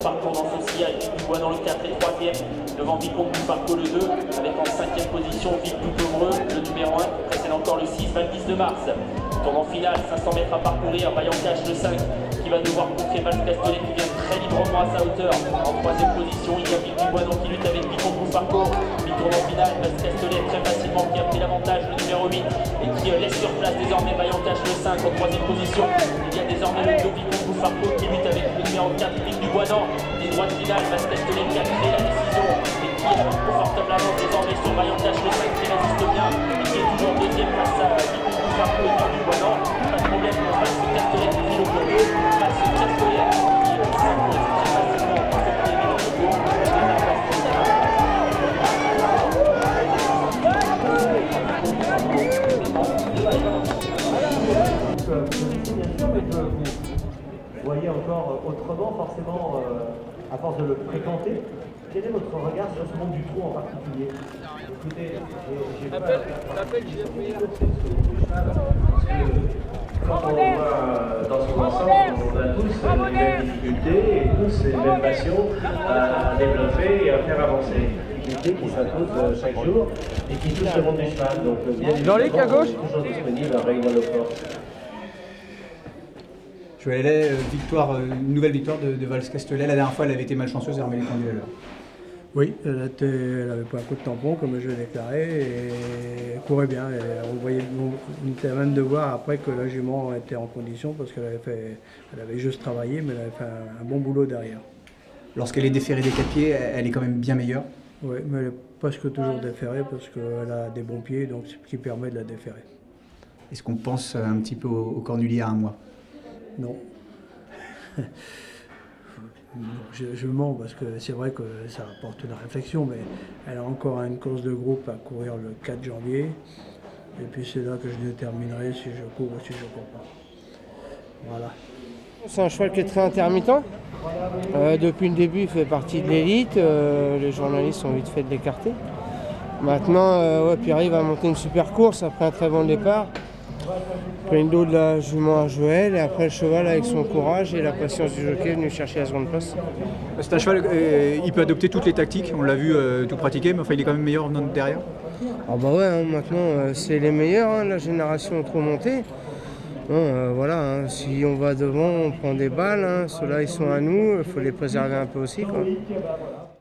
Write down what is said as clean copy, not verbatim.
Parcours dans ce sillage, du bois dans le 4 et 3e, devant Vicomte du Parcours le 2, avec en 5e position Vic du Pomereux, le numéro 1, précède encore le 6, 26 de mars. Tournant final, 500 mètres à parcourir, Vaillant Cache le 5, qui va devoir contrer Val Castellet qui vient très librement à sa hauteur. En 3e position, il y a Vic du Bois qui lutte avec Vicomte du Parcours. Tournant final, Val Castellet très facilement qui a pris l'avantage, le numéro 8, et qui laisse sur place désormais Vaillant Cache le 5 en 3e position. Il y a désormais le 2 Vicomte du Parcours qui lutte avec le numéro 4, Vic du Bois. Les droites finales, Val Castellet qui a créé la décision et qui a une confortable avance désormais sur Vaillant Cache le 5 qui résiste bien et qui est toujours deuxième face à Vicomte du Parcours et Vic du Bois. Pas de problème pour Val Castellet qui file au premier. Val Castellet qui s'impose très facilement pour ce premier vélo de cours. Vous voyez encore autrement, forcément, à force de le fréquenter. Quel est votre regard sur ce monde du trot en particulier? Écoutez, j'ai pas... Quand on va dans son ensemble, on a tous les mêmes difficultés et tous les mêmes passions à développer et à faire avancer. Difficultés qui s'imposent chaque jour et qui touchent le monde du cheval. Donc, bien évidemment, on est toujours disponible à Réunion-le-Fort. Joël, une nouvelle victoire de Val Castellet. La dernière fois, elle avait été malchanceuse et remet les pendules à l'heure. Oui, elle avait pas un coup de tampon, comme je l'ai déclaré, et elle courait bien. Et on était même de voir après que la jument était en condition, parce qu'elle avait juste travaillé, mais elle avait fait un bon boulot derrière. Lorsqu'elle est déférée des 4 pieds, elle est quand même bien meilleure. Oui, mais elle est presque toujours déférée, parce qu'elle a des bons pieds, donc ce qui permet de la déférer. Est-ce qu'on pense un petit peu au cornulier à un mois? Non. Je mens parce que c'est vrai que ça apporte une réflexion, mais elle a encore une course de groupe à courir le 4 janvier. Et puis c'est là que je déterminerai si je cours ou si je ne cours pas. Voilà. C'est un cheval qui est très intermittent. Depuis le début, il fait partie de l'élite. Les journalistes ont vite fait de l'écarter. Maintenant, puis arrive à monter une super course après un très bon départ. Après une dos de la jument à Joël et après le cheval avec son courage et la patience du jockey est venu chercher la seconde place. C'est un cheval, il peut adopter toutes les tactiques, on l'a vu tout pratiquer, mais enfin il est quand même meilleur venant de derrière. Ah bah ouais, hein, maintenant c'est les meilleurs, hein, la génération trop montée. Bon, voilà, hein, si on va devant, on prend des balles, hein, ceux-là ils sont à nous, il faut les préserver un peu aussi, quoi.